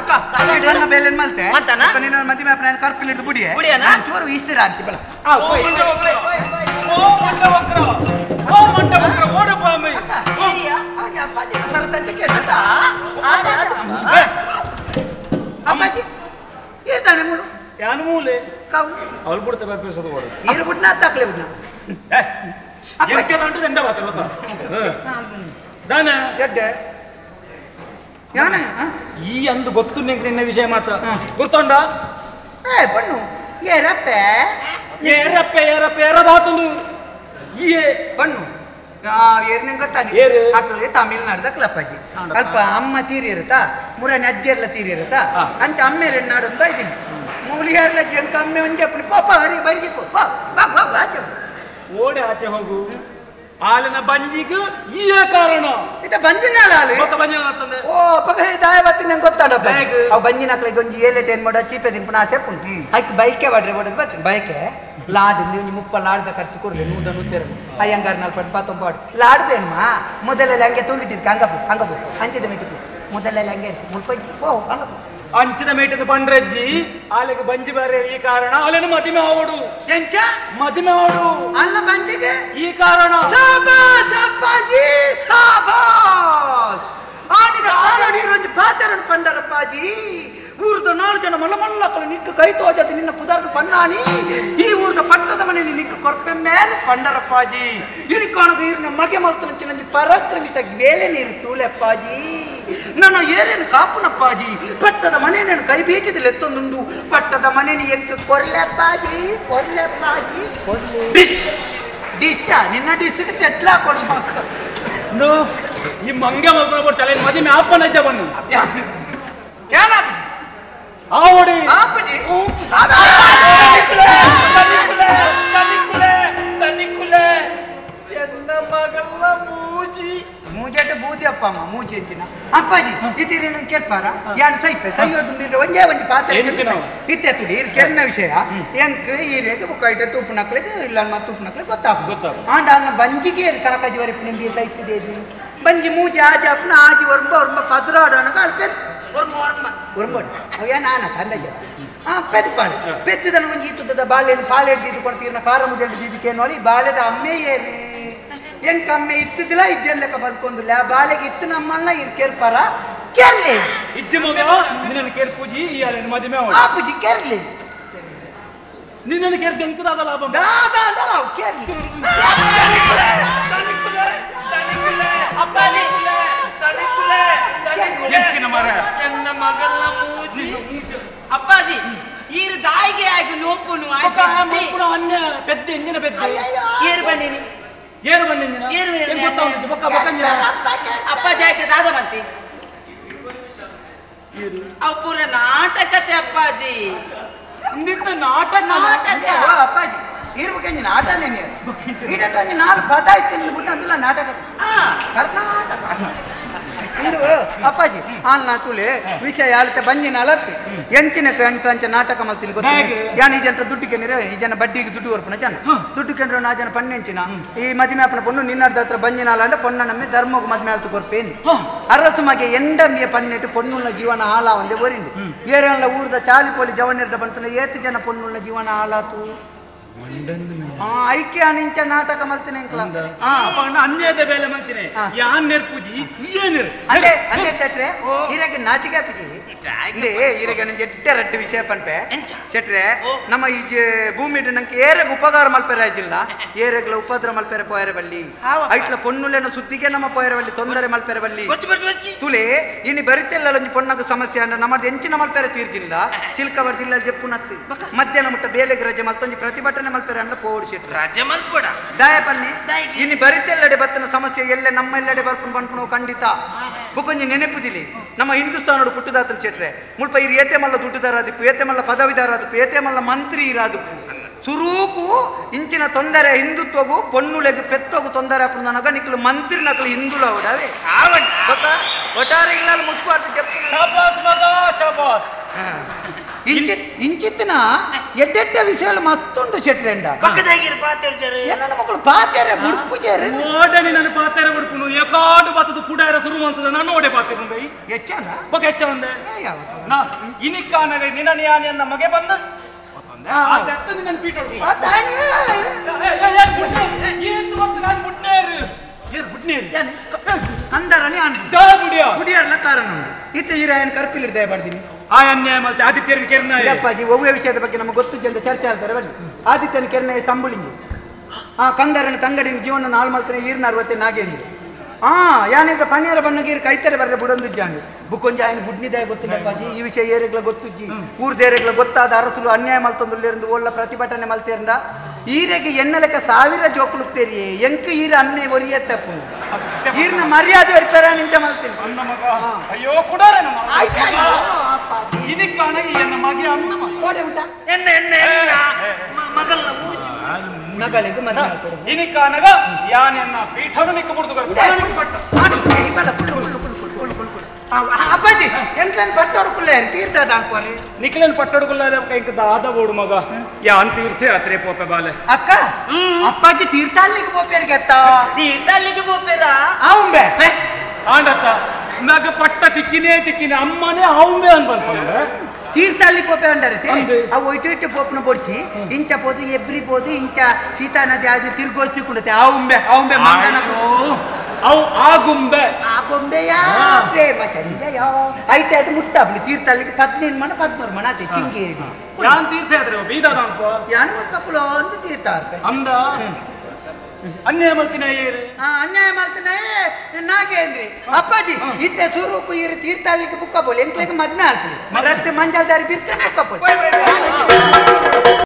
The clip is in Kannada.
ನನ್ನ ಬೇಲೆ ಮಲ್ತೆ ನಿನ್ನ ಮದುವೆ ಪ್ರಾಣ ಕರ್ಪಿಲಿಟ್ಟು ಬುಡಿಯೇ ನಾನು ಚೂರು ಈಸಿರ ಅಂತ ಬಲ ಇರ್ತಾನೆ ಮೂಳು ಯಾನು ಮೂಲೆ ಕಾವು ಅವಳು ಬಿಡ್ತೆ ಬರ್ಪಿಸೋದು ಓಡು ನೀರು ಬಿಟ್ಟು ನಾ ತಕ್ಲೆ ಬಿಡ್ನ ಎಂಡ ಮಾತ್ರ ದಾನ ಎಡ್ಡೆ ಈ ಅಂದು ಗೊತ್ತು ನಿನ್ನ ವಿಷಯ ಮಾತ ಗುರ್ತೊಂಡ ಏ ಬಣ್ಣು ಏರಪ್ಪೆ ಏರಪ್ಪೆ ಏರಪ್ಪೆ ಏರದಾತುಂದು ಈ ಬಣ್ಣು ಏರ್ನ ಗೊತ್ತಾನೆ ಹಾಕಿ ತಮಿಳ್ನಾಡ್ದ ಕ್ಲಪ್ಪಾಜಿ ಅಲ್ಪ ಅಮ್ಮ ತೀರಿ ಇರುತ್ತಾ ಮುರನೆ ಅಜ್ಜಿ ಎಲ್ಲ ತೀರಿ ಇರುತ್ತಾ ಅಂಚ ಅಮ್ಮೆ ನಾಡು ಬೈದಿನಿ ಮೂಲಿಗಾರ್ಲ ಜಂಕ ಅಮ್ಮೆ ಒಂಜೆ ಪಾಪ ಹರಿ ಬರಿಗೆ ಆಚೆ ಓಡಿ ಆಚೆ ಹೋಗು ಹಾಲಿನ ಬಂಜಿಗೂ ಈ ಕಾರಣ ಬಂಜಿನ ಓ ಪಗ ದಾಯ ಬತ್ತೀನಿ ನಂಗೆ ಗೊತ್ತಾಡಪ್ಪ ಅವು ಬಂಜಿನ ಹಾಕ್ಲಿಕ್ಕೆ ಒಂಜಿ ಏಲೆಟ್ ಏನ್ ಮಾಡೋ ಚೀಪೆ ದಿಂಪು ನಾ ಸೆಪ್ಪುಂಟು ಆಯ್ಕೆ ಬೈಕೆ ಬಾಡ್ರಿ ಬಡದು ಬರ್ತೀನಿ ಬೈಕೆ ಲಾಡ್ ನೀವು ಮುಪ್ಪ ಲಾಡ್ದ ಖರ್ಚು ಕೊರ್ಲಿ ನೂದ ನೂತೇರು ಅಯ್ಯಂಗಾರ್ ನಾಲ್ಪಟ್ಟು ಪಾತೊಂಬಾಡು ಲಾಡ್ದೇನ್ಮ ಮೊದಲೆಲ್ಲ ಹಂಗೆ ತೂಗಿಟ್ಟಿದ್ಕೆ ಹಂಗಪ್ಪು ಹಂಚಿದ ಮಿಟ್ಟಿದ್ದು ಮೊದಲೆಲ್ಲ ಹಂಗೆ ಮುಲ್ಪಜ್ಜಿ ಓ ಹಂಗಪ್ಪು ಅಂಚಿನ ಮೇಟದ ಬಂಡ್ರಜ್ಜಿ ಆಲೆಗೆ ಬಂಜಿ ಬರೇ ಈ ಕಾರಣ ಆಲೆನ ಮದಿಮೆ ಆವಡು ಎಂಚ ಮದಿಮೆ ಆವಡು ಅಲ್ಲ ಬಂಜಿಗೆ ಈ ಕಾರಣ ಶಾಬಾಸ್ ಅಪ್ಪಾಜಿ ಶಾಬಾಸ್ ಆನಿದ ಆಲಡಿ ರಂಜಿ ಪಾತರನ್ ಪಂಡರಪ್ಪಾಜಿ ಊರ್ದ 4 ಜನ ಮಲ್ಲಮಲ್ಲಕ್ಕಳು ನಿಕ್ಕು ಕೈ ತೋಜತಿ ನಿನ್ನ ಪುದಾರ್ನ ಪಣ್ಣಾನಿ ಈ ಊರ್ದ ಪಟ್ಟದ ಮನೆಯಲ್ಲಿ ನಿಕ್ಕು ಕೊರ್ಪೆ ಮೇಲೆ ಪಂಡರಪ್ಪಾಜಿ ಇನಿ ಕಾಣದು ಈರಿನ ಮಗೆ ಮಲ್ತನ ನಂಜಿ ಪರಾಕ್ರಮಿತ ಬೇಲೆ ನೀರು ತೂಲೆಪ್ಪಾಜಿ ನನ್ನ ಏರೇನು ಕಾಪುನಪ್ಪಾಜಿ ಪಟ್ಟದ ಮನೆಯನ್ನು ಕೈ ಬೀಜದಲ್ಲಿ ಎತ್ತೊಂದುಂಡು ಪಟ್ಟದ ಮನೆಯನ್ನು ಎತ್ತು ಕೊರ್ಲೆಪ್ಪಾಜಿ ಡಿಶ ನಿನ್ನ ಡಿಸ್ಗೆ ತೆಟ್ಲಾ ಕೊಡ್ಬೇಕು ಈ ಮಂಗೆ ಮಲ್ಕೊಂಡು ತಲೆ ಮದುವೆ ಆಪನ ಬನ್ನು ಆವಡಿ ಮಗಲ್ಲ ಮೂಜಿ ಮೂಜೆಟ್ ಬೂದಿ ಅಪ್ಪ ಅಮ್ಮ ಮೂಜಿ ಅಂಚಿನ ಅಪ್ಪಾಜಿ ಇದ್ದೀರಿ ನಂಗೆ ಕೇಳ್ಪಾರ ಯಾನ್ ಸೈತೆ ಸೈಯೋದು ಒಂದೇ ಒಂದು ಪಾತ್ರ ಇತ್ತೆ ತುಡಿ ಕೆನ್ನ ವಿಷಯ ಎಂಕ್ ಈ ರೇಖೆ ಬುಕ್ಕ ಇಟ್ಟೆ ತೂಪು ನಕ್ಲಿಗೆ ಇಲ್ಲ ತೂಪು ನಕ್ಲಿಗೆ ಗೊತ್ತಾಗ ಆಂಡ ಅನ್ನ ಬಂಜಿಗೆ ಕನಕಾಜಿ ವರಪ್ಪು ನಿಮ್ಗೆ ಸೈತಿದೆ ಬಂಜಿ ಮೂಜಿ ಆಜಿ ಅಪ್ಪನ ಆಜಿ ವರ್ಮ ಪದ್ರಾಡೋಣ ಅಲ್ಪೆ ಉರ್ಬೋಡು ಅವೇ ನಾನ ಅಂದಾಜ ಪೆದ್ಪಾಳೆ ಪೆತ್ತದನ್ನು ಒಂಜಿ ಇತ್ತದ ಬಾಳೆಹಣ್ಣು ಪಾಳೆ ಹಿಡ್ದಿದ್ದು ಕೊಡ್ತೀರ ಕಾರ ಮುದ್ದೆ ಹಿಡ್ದಿದ್ದಕ್ಕೆ ನೋಡಿ ಬಾಳೆದ ಅಮ್ಮೆ ಏವಿ ಎಂಕ ಅಮ್ಮೆ ಇತ್ತದಿಲ್ಲ ಇದ್ದೇನ್ ಲೆಕ್ಕ ಬದುಕೊಂದಿಲ್ಲ ಬಾಳೆಗೆ ಇತ್ತು ನಮ್ಮನ್ನ ಕೇರ್ಪಾರ ಕೇರ್ಲಿ ಇಜ್ಜಿ ಮಗ ನಿನ್ನನ್ನು ಕೇರ್ ಪೂಜಿ ಈ ಅಲ್ಲಿನ ಮದುವೆ ಆ ಪೂಜಿ ಕೇರ್ಲಿ ನಿನ್ನನ್ನು ಕೇರ್ದು ಎಂಕದಾದ ಲಾಭ ದಾದಾ ಅಂತ ನಾವು ಕೇರ್ಲಿ ಅಪ್ಪಾಜಿ ನನ್ನ ಮಗನ ಮೂಜಿ ಅಪ್ಪಾಜಿ ಈರು ದಾಯಿಗೆ ಆಗಿ ನೋಪುನು ಅನ್ಯ ಪೆದ್ದ ಎಂಜಿನ ಪೆದ್ದ ಏರು ಬನ್ನಿನಿ ಏರು ಬನ್ನಿನ ಅಪ್ಪಾಜಿ ಆಯ್ತು ದಾದ ಬಂತಿ ಅವು ಪೂರ ನಾಟಕತೆ ಅಪ್ಪಾಜಿ ನಾಟಕ ಅಪ್ಪಾಜಿ ಇರ್ಬೇಕಂಜಿ ನಾಟನೇ ನೀಡಟಂಜಿ 4 ಪದ ಐತೆ ಬಿಟ್ಟು ಅಂದಿಲ್ಲ ನಾಟಕ ಕರ್ನಾಟಕ ಇಂದು ಅಪ್ಪಾಜಿ ಆಲ್ನ ತುಳೆ ವಿಷಯ ಆಳ್ತೆ ಬಂಜಿನ ಅಲತ್ತೆ ಎಂಚಿನ ಅಂಚ ನಾಟಕ ಮಲ್ತೀನಿ ಗೊತ್ತ ಯಾನ್ ಈ ಜನ ದುಡ್ಡಿಗೆ ಈ ಜನ ಬಡ್ಡಿಗೆ ದುಡ್ಡು ಬರ್ಪನ ಜನ ದುಡ್ಡು ಕೆಂಡ್ರ ನಾ ಜನ ಪಣ್ಣೆಂಚಿನ ಈ ಮದುವೆ ಅಪ್ಪನ ಪೊಣ್ಣು ನಿನ್ನರ್ದ ಹತ್ರ ಬಂಜಿನ ಅಲ್ಲ ಅಂದ್ರೆ ಪೊಣ್ಣ ನಮ್ಮೆ ಧರ್ಮಕ್ಕೆ ಮದುವೆ ಆಳ್ತು ಕೊರ್ಪೇನು ಅರಸು ಮಗೆ ಎಂಡಮ್ಮಿಯ ಪನ್ನೆಟ್ಟು ಪೊಣ್ಣುಳ್ಳ ಜೀವನ ಹಾಲ ಒಂದೇ ಬೋರಿಂಡು ಏರೆಲ್ಲ ಊರ್ದ ಚಾಲಿ ಪೋಲಿ ಜವನಿರ್ದ ಬಂತು ಏತು ಜನ ಪೊಣ್ಣುಳ್ಳ ಜೀವನ ಹಾಲಾತು ಐಕ್ಯ ನಿಂಚ ನಾಟಕ ಮಲ್ತೀನಿ ಅನ್ಯದ ಬೇಲೆ ಮಲ್ತೀನಿ ಯಾನ್ ಪೂಜಿ ಅದೇ ಅದೇ ಚಟ್ರೆ ಈರೆಗೆ ನಾಚಿಕೆ ಇಲ್ಲಿ ಈರೆಗೆ ನಂಗೆ ಎಡ್ಡೆ ರಡ್ಡು ವಿಷಯ ಪನ್ಪೆ ಚಟ್ರೆ ನಮ್ಮ ಈ ಭೂಮಿ ನಂಗೆ ಏರೆಗೆ ಉಪಕಾರ ಮಲ್ಪೆರ ಇದ್ದಿಲ್ಲ ಏರೆಗ್ಲ ಉಪದ್ರ ಮಲ್ಪೆರೆ ಪೋಯರೆ ಬಲ್ಲಿ ಐಟ್ಲ ಪೊಣ್ಣುಲೆನ ಸುದ್ದಿಗೆ ನಮ್ಮ ಪೋಯರೆ ಬಲ್ಲಿ ತೊಂದರೆ ಮಲ್ಪೆರೆ ಬಲ್ಲಿ ತುಲೆ ಇನ್ನು ಬರಿತೆಲ್ಲ ಒಂಜಿ ಪೊಣ್ಣಗ ಸಮಸ್ಯೆ ಅಂದ್ರೆ ನಮ್ಮದು ಎಂಚಿನ ಮಲ್ಪೆರೆ ತೀರ್ಜಿಲ್ಲ ಚಿಲ್ಕ ಬರ್ದಿಲ್ಲ ಜಪ್ಪು ನತ್ತಿ ಮಧ್ಯಾಹ್ನ ಮುಟ್ಟ ಬೇಲೆಗೆ ರಜೆ ಮಲ್ತೊಂಜಿ ಪ್ರತಿಭಟನೆ ಮಲ್ಪೆರೆ ಅನ್ನ ಪೋಡಿಸಿಟ್ರು ರಾಜ್ಯ ಮಲ್ಪಡ ದಾಯ ಪನ್ನಿ ಇನ್ನು ಬರಿತೆಲ್ಲಡೆ ಬತ್ತನ ಸಮಸ್ಯೆ ಎಲ್ಲೆ ನಮ್ಮೆಲ್ಲೆಡೆ ಬರ್ಪುನ್ ಪನ್ಪುನು ಖಂಡಿತ ಬುಕೊಂಜಿ ನೆನಪುದಿಲಿ ನಮ್ಮ ಹಿಂದೂಸ್ತಾನೋಡು ಪುಟ್ಟದಾತನ ಚೆಟ್ರೆ ಮುಲ್ಪ ಇರು ಏತೆ ಮಲ್ಲ ದುಡ್ಡುದಾರಾದಿಪ್ಪು ಏತೆ ಮಲ್ಲ ಪದವಿದಾರಾದಿಪ್ಪು ಏತೆ ಮಲ್ಲ ಮಂತ್ರಿ ಇರಾದಿಪ್ಪು ಸುರೂಕು ಇಂಚಿನ ತೊಂದರೆ ಹಿಂದುತ್ವಗೂ ಪೊನ್ನುಲೆಗೂ ಪೆತ್ತೋಗು ತೊಂದರೆ ಅಪ್ಪು ನನಗ ನಿಕ್ಲು ಮಂತ್ರಿ ನಕಲು ಹಿಂದುಲ ಅವಡವೇ ಗೊತ್ತಾ ಒಟ್ಟಾರೆ ಇಲ್ಲ ಮುಸ್ಕು ಅಂತ చెప్పు ಇಂಚಿತ್ತಿನ ಎಡ್ಡೆಡ್ಡ ವಿಷಯಗಳು ಮಸ್ತುಂಡು ಶೆಟ್ರೆಂಡ ನನ್ನ ಮಕ್ಕಳು ಪಾತ್ಯಾರ ಬುಡ್ಪುಜಾರ ಓಡನಿ ನನ್ನ ಪಾತ್ಯಾರ ಬುಡ್ಪುನು ಏಕಾಡು ಬಾತದ ಪುಡಾರ ಶುರು ಅಂತದ ನಾನು ಓಡೆ ಪಾತ್ಯಾರ ಬೈ ಹೆಚ್ಚನ ಬಕ ಹೆಚ್ಚ ಒಂದೆ ನಾ ಇನಿಕಾನಗ ನಿನನಿಯಾನಿ ಅನ್ನ ಮಗೆ ಬಂದ ಆ ದೆತ್ತ ನಿನ್ನ ಪೀಠ ಏನು ಮತ್ತೆ ನಾನು ಮುಟ್ನೇರು ಅಂದರನೇ ಕುಡಿಯರ್ಲ ಕಾರಣ ಇತ್ತ ಈರಾಯನ್ ಕರ್ಪಿಲಿಡ್ದೆ ಬರ್ತೀನಿ ಆ ಅನ್ಯಾಯ ಮತ್ತೆ ಆದಿತ್ಯನ ಕೆರ್ನಾಯ ಅಪ್ಪಾಜಿ ಒವ್ವೆ ವಿಷಯದ ಬಗ್ಗೆ ನಮಗೆ ಗೊತ್ತು ಜನ ಚರ್ಚೆ ಆಡ್ತಾರೆ ಬನ್ನಿ ಆದಿತ್ಯನ ಕೆರ್ನಾಯ ಸಂಬಳಿಂಗಿ ಕಂದರನ ತಂಗಡಿನ ಜೀವನ ನಾಲ್ ಮಲ್ತನೆ ಈರ್ನ 60 ನಾಗೇಂದ್ರ ಯಾನಿದ್ರ ಪಣಿಯರ ಬಣ್ಣಗೀರ್ ಕೈತರೆ ಬರ್ರೆ ಬುಡೊಂದು ಜಾಂಡು ಬುಕ್ಕೊಂಜಿ ఆయన ಗುಡ್ನಿದಾಯ ಗೊತ್ತಿಲ್ಲಪ್ಪಾಜಿ ಈ ವಿಷಯ ಏರೆಗ್ಲ ಗೊತ್ತುಜ್ಜಿ ಊರ್ದೇರೆಗ್ಲ ಗೊತ್ತಾದ ಅರಸುಲು ಅನ್ಯಾಯ ಮಲ್ತೊಂದುಲ್ಲೇರಂದು ಒಳ್ಳ ಪ್ರತಿಭಟನೆ ಮಲ್ತೇರಂದ ಈರೆಗೆ ಎನ್ನಲೆಕ್ಕ 1000 ಜೋಕುಲುತ್ತೇರಿಯೇ ಎಂಕ ಈರ ಅನ್ನೆ ಒರಿಯತ್ತಪ್ಪು ಈರ್ನ ಮರ್ಯಾದೆ ಇರ್ತಾರ ನಿಂತ ಮಲ್ತೇನೆ ಅನ್ನ ಮಗ ಅಯ್ಯೋ ಕೊಡೋರೆ ಇನಿಕಾನಗಿ ಎನ್ನ ಮಗೆ ಅನ್ನ ಕೋಡೆ ಉಂಟಾ ಮಗಲ್ಲ ಮೂಜಿ ಮಗಳಿಗೆ ಮದುವೆ ಮಾಡ್ಕೊಡು ಇನಿಕಾನಗ ಯಾನೆನ್ನ ಪೀಠವನ್ನು ನಿಕ್ಕ ಬಿಡುದು ಅಪ್ಪಾಜಿ ಎಂಟ್ಲನ್ ಪಟ್ಟೊಡ್ಕುಲ್ಲ ತೀರ್ಥದ ಹಾಕೋರಿ ನಿಕ್ಲನ್ ಪಟ್ಟೊಡ್ಕುಲ್ಲ ಕೈಕ ದಾದ ಬೋಡು ಮಗ ಯಾನ್ ತೀರ್ಥ ಯಾತ್ರೆ ಪೋಪೆ ಬಾಲೆ ಅಕ್ಕ ಅಪ್ಪಾಜಿ ತೀರ್ಥಾಲಿಗೆ ಪೋಪೇರಿಗೆ ಅತ್ತ ತೀರ್ಥಾಲಿಗೆ ಪೋಪೇರ ಆವಂಬೆ ಆಂಡತ್ತ ಮಗ ಪಟ್ಟ ತಿಕ್ಕಿನೇ ಅಮ್ಮನೇ ಆವಂಬೆ ಅನ್ಬಂತ ತೀರ್ಥಾಲಿ ಪೋಪೆ ಅಂಡರೆ ಅವು ಒಯ್ಟು ಪೋಪನ ಬೊಡ್ಚಿ ಇಂಚ ಪೋದು ಎಬ್ರಿ ಪೋದು ಇಂಚ ಸೀತಾ ನದಿ ಅದು ತಿರ್ಗೋಸ್ತಿ ಕುಂಡತೆ ಆವಂಬೆ ಅವು ಆಗುಂಬೆ ಪ್ರೇಮ ಚಂದಯ ಐತೆ ಅದು ಮುಟ್ಟಾಬ್ಲಿ ತೀರ್ಥಾಲಿಗೆ 15 ಮಣ 13 ಮಣ ಅದೇ ಚಿಂಗೇರಿ ಯಾನ್ ತೀರ್ಥ ಯಾತ್ರೆ ಬೀದದ ಅನ್ಕೋ ಯಾನ್ ಮುಟ್ಕಪ್ಪಳು ಒಂದು ತೀರ್ಥ ಅಂದ ಅನ್ಯಾಯ ಮಾಡ್ತೀನಿ ಅನ್ಯಾಯ ಮಾಡ್ತೀನಿ ನಾಗೇಂದ್ರಿ ಅಪ್ಪಾಜಿ ಇತ್ತೆ ಸ್ವರೂಪ ಇರು ತೀರ್ಥಾಲಿಗೆ ಬುಕ್ಕ ಬೋಲಿ ಎಂಕ್ಲೆಗೆ ಮದ್ಮೆ ಹಾಕ್ಲಿ ಮತ್ತೆ ಮಂಜಾಲ್ದಾರಿ ಬಿರ್ತಾನೆ